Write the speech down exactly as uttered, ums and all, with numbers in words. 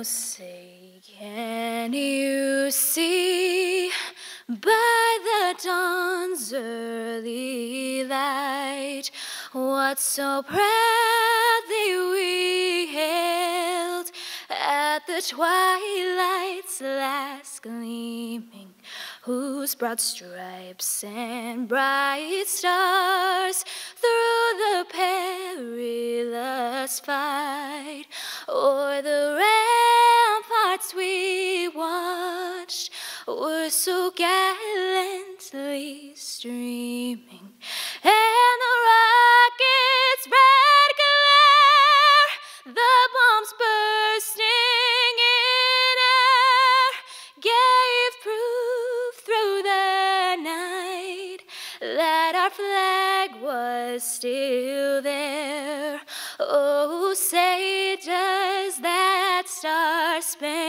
Oh, say, can you see by the dawn's early light what so proudly we hailed at the twilight's last gleaming, whose broad stripes and bright stars through the perilous fight o'er the ramparts we watched were so gallantly streaming, and the rocket's red glare, the bombs bursting in air, gave proof through the night that our flag was still there. Oh, say does that star-spangled